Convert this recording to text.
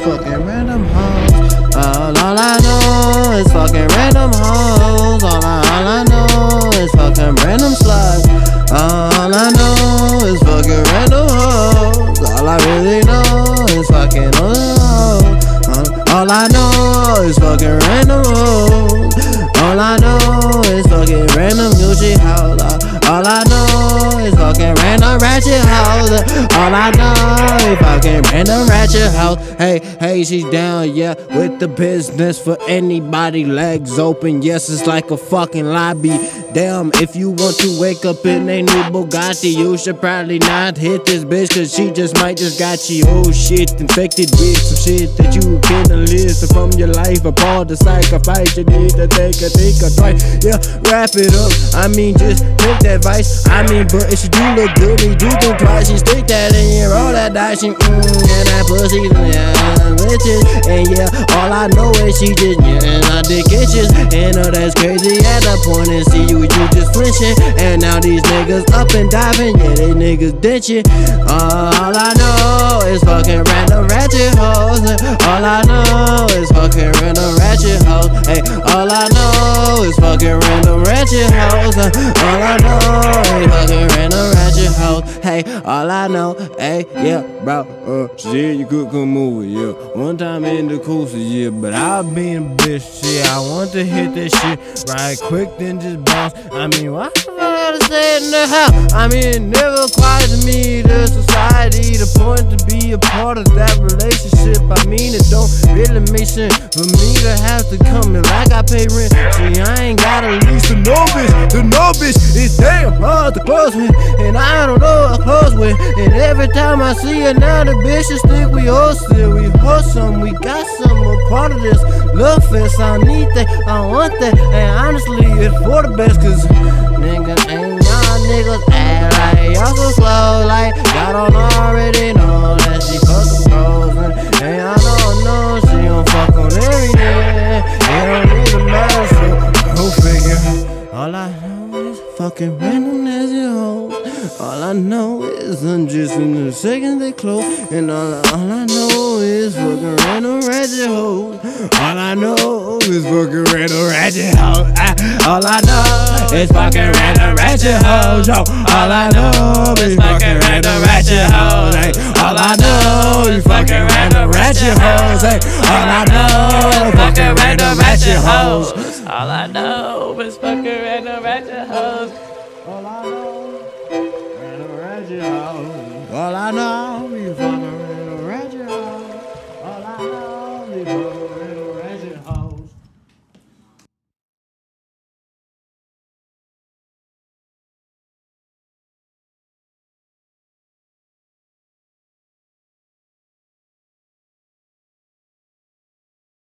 fucking random hoes. All I know is fucking random hoes. All I know is fucking random sluts. All I know is fucking random hoes. All I really know is fucking hoes. All I know is fucking random hoes. All I know is fucking random Gucci hoes. All I know is fucking random ratchet hoes. All I know is fucking random ratchet hoes. Hey, she's down, yeah, with the business for anybody. Legs open, yes, it's like a fucking lobby. Damn, if you want to wake up in a new Bugatti, you should probably not hit this bitch, cause she might just got you. Oh shit, infected with some shit that you can't list from your life. Of all the sacrifice you need to think a twice. Yeah, wrap it up, I mean just take that advice. I mean, but if she do look good, you do think twice. She stick that in here, roll that dice, and that pussy, yeah, bitches. And yeah, all I know is she just, yeah, I dick itches. And that's crazy at the point and see you just flinching. And now these niggas up and diving, yeah, they niggas ditching. All I know is fucking random ratchet hoes. All I know is fucking random ratchet hoes. Hey, all I know is fucking random ratchet hoes. All I know is fucking random ratchet hoes. Hey, all I know, hey, yeah, bro, shit, you could come over, yeah. One time in the coast, yeah, but I been a bitch, shit. I want to hit that shit right quick, then just bounce. I mean, why the fuck I gotta stay in the house? I mean, it never requires me, the society, the point to be a part of that relationship. I mean, it don't really make sense for me to have to come in like I pay rent. See, I ain't gotta lease the novice is damn hard to close with, and I don't know how close with. And every time I see her now, the bitches think we hosted, we host some, we got some, a part of this love fest. I need that, I want that, and honestly, it's for the best, cause nigga, ain't y'all niggas act like y'all so slow, like y'all don't already know that she fucking frozen. And y'all don't know she gon' fuck on every day. It don't even matter, so go figure. All I know is fucking random as you hold. All I know is undressed in the second they close. And all I know is fucking random ratchet hoes. All I know is fucking random ratchet hoes. All I know is fucking random ratchet hoes. All I know is fucking random ratchet hoes. All I know is fucking random ratchet hoes. All I know is fucking random ratchet hoes. All I know is fucking random ratchet hoes. All I know, random ratchet hoes. All I know, you fucking